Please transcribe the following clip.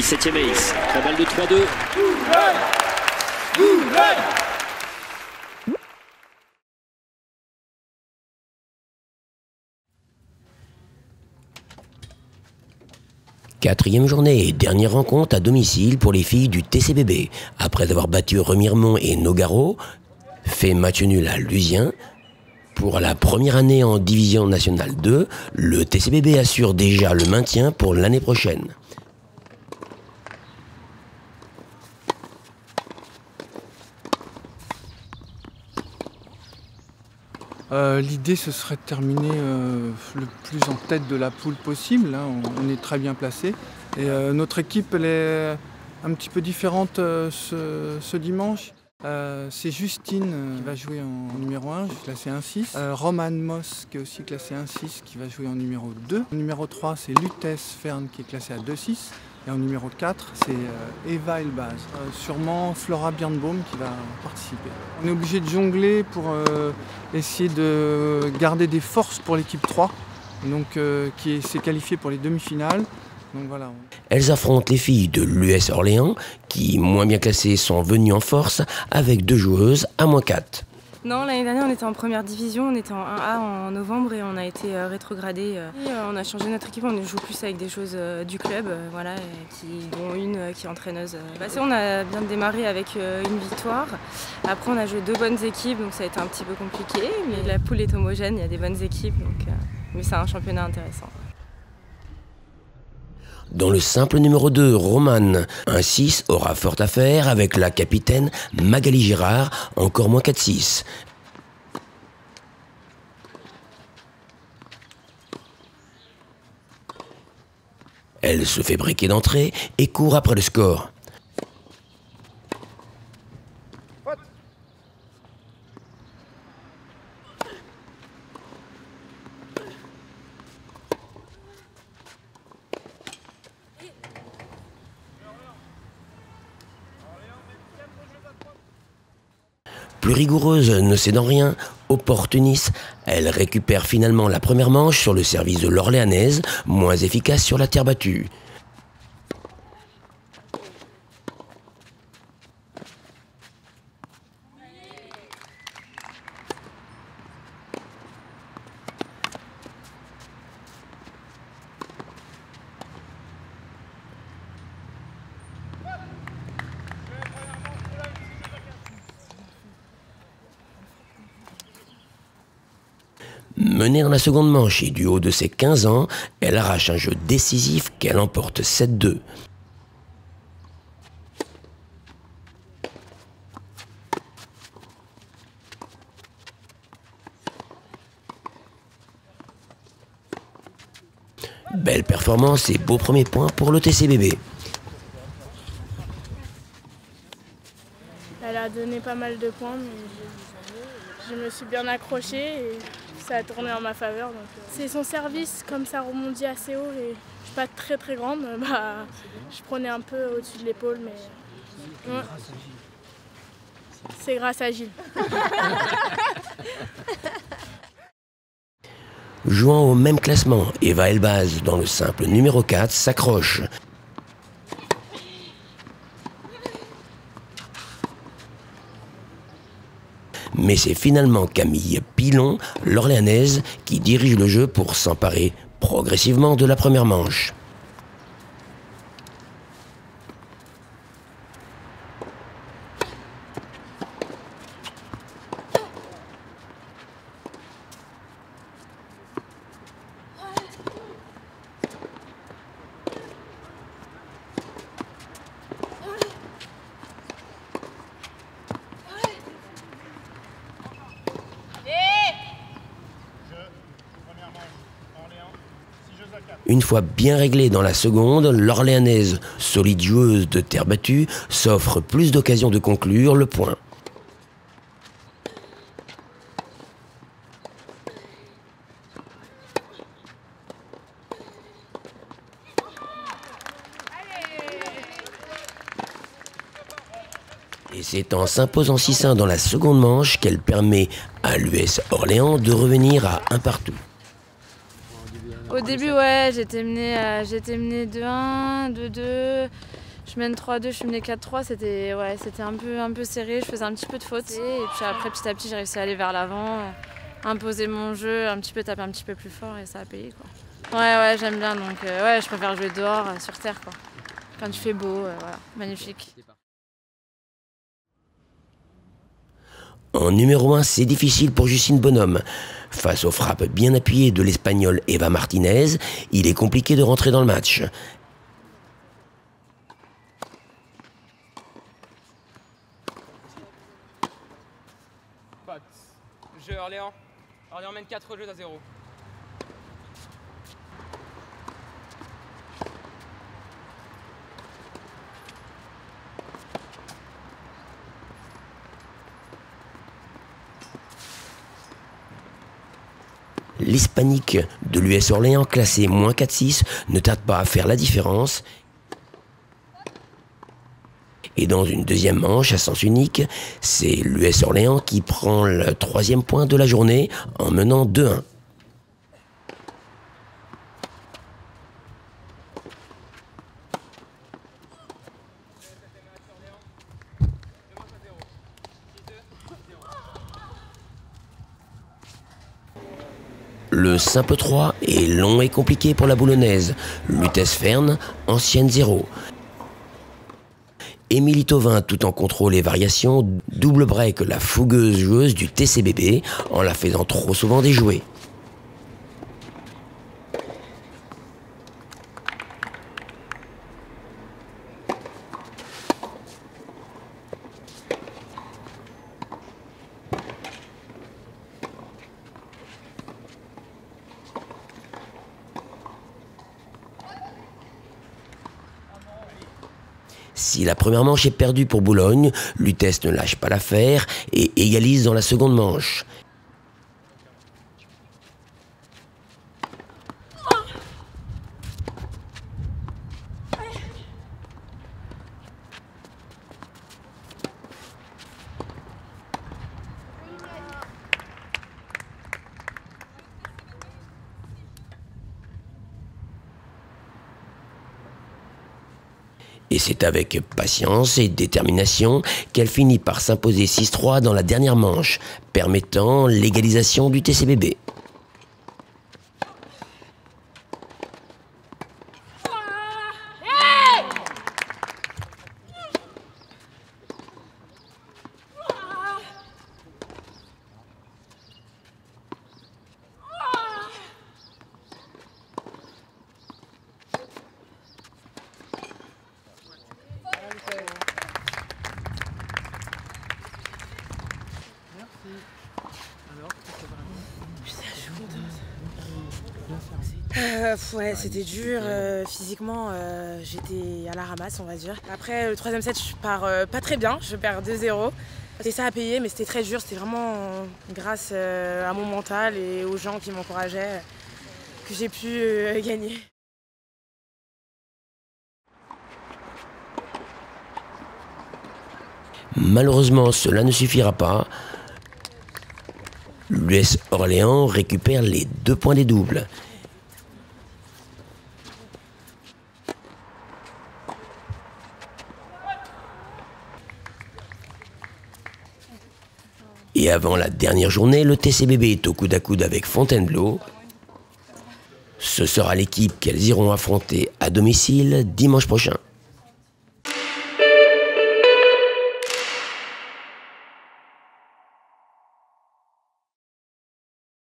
17e ace. 3 balles de 3-2. Quatrième journée et dernière rencontre à domicile pour les filles du TCBB. Après avoir battu Remiremont et Nogaro, fait match nul à Lusien. Pour la première année en division nationale 2, le TCBB assure déjà le maintien pour l'année prochaine. L'idée, ce serait de terminer le plus en tête de la poule possible. Hein. On est très bien placé. Et notre équipe, elle est un petit peu différente ce dimanche. C'est Justine qui va jouer en numéro 1, classée 1-6. Roman Moss qui est aussi classé 1-6, qui va jouer en numéro 2. En numéro 3, c'est Lutèce Fern qui est classée à 2-6. Et en numéro 4, c'est Eva Elbaz. Sûrement Flora Birnbaum qui va participer. On est obligé de jongler pour essayer de garder des forces pour l'équipe 3, donc, qui s'est qualifiée pour les demi-finales. Donc, voilà. Elles affrontent les filles de l'US Orléans qui, moins bien classées, sont venues en force avec 2 joueuses à -4. Non, l'année dernière, on était en première division, on était en 1A en novembre et on a été rétrogradé. On a changé notre équipe, on joue plus avec des choses du club, voilà, dont une qui est entraîneuse. On a bien démarré avec une victoire. Après, on a joué 2 bonnes équipes, donc ça a été un petit peu compliqué. Mais la poule est homogène, il y a des bonnes équipes, mais c'est un championnat intéressant. Dans le simple numéro 2, Romane, un 6 aura fort à faire avec la capitaine Magali Girard, encore moins 4-6. Elle se fait briquer d'entrée et court après le score. Plus rigoureuse, ne cédant rien, opportuniste, elle récupère finalement la première manche sur le service de l'Orléanaise, moins efficace sur la terre battue. Menée dans la seconde manche et du haut de ses 15 ans, elle arrache un jeu décisif qu'elle emporte 7-2. Belle performance et beau premier point pour le TCBB. Elle a donné pas mal de points, mais je me suis bien accrochée et ça a tourné en ma faveur. C'est son service, comme ça rebondit assez haut et je suis pas très grande, je prenais un peu au-dessus de l'épaule, mais ouais. C'est grâce à Gilles. Jouant au même classement, Eva Elbaz, dans le simple numéro 4, s'accroche. Mais c'est finalement Camille Pilon, l'Orléanaise, qui dirige le jeu pour s'emparer progressivement de la première manche. Une fois bien réglée dans la seconde, l'Orléanaise, solide joueuse de terre battue, s'offre plus d'occasions de conclure le point. Et c'est en s'imposant 6-1 dans la seconde manche qu'elle permet à l'US Orléans de revenir à 1 partout. Au début, ouais, j'étais menée 2-1, 2-2. Je mène 3-2, je suis menée 4-3. C'était un peu serré. Je faisais un petit peu de fautes. Et puis après, petit à petit, j'ai réussi à aller vers l'avant, imposer mon jeu, un petit peu taper un petit peu plus fort et ça a payé, quoi. Ouais, j'aime bien. Donc, je préfère jouer dehors, sur terre, quoi. Quand il fait beau, voilà, magnifique. En numéro 1, c'est difficile pour Justine Bonhomme. Face aux frappes bien appuyées de l'Espagnole Eva Martinez, il est compliqué de rentrer dans le match. Jeu Orléans. Orléans mène 4 jeux à 0. L'Hispanique de l'US Orléans, classé -4-6, ne tarde pas à faire la différence. Et dans une deuxième manche à sens unique, c'est l'US Orléans qui prend le 3e point de la journée en menant 2-1. Le simple 3 est long et compliqué pour la boulonnaise. Lutèce Fern, ancienne 0. Émilie Thauvin, tout en contrôle et variation, double break la fougueuse joueuse du TCBB en la faisant trop souvent déjouer. Si la première manche est perdue pour Boulogne, Lutèce ne lâche pas l'affaire et égalise dans la seconde manche. Et c'est avec patience et détermination qu'elle finit par s'imposer 6-3 dans la dernière manche, permettant l'égalisation du TCBB. Ouais, c'était dur. Physiquement, j'étais à la ramasse, on va dire. Après, le 3e set, je pars pas très bien. Je perds 2-0. Et ça a payé, mais c'était très dur. C'était vraiment grâce à mon mental et aux gens qui m'encourageaient que j'ai pu gagner. Malheureusement, cela ne suffira pas. L'US Orléans récupère les 2 points des doubles. Et avant la dernière journée, le TCBB est au coude à coude avec Fontainebleau. Ce sera l'équipe qu'elles iront affronter à domicile dimanche prochain.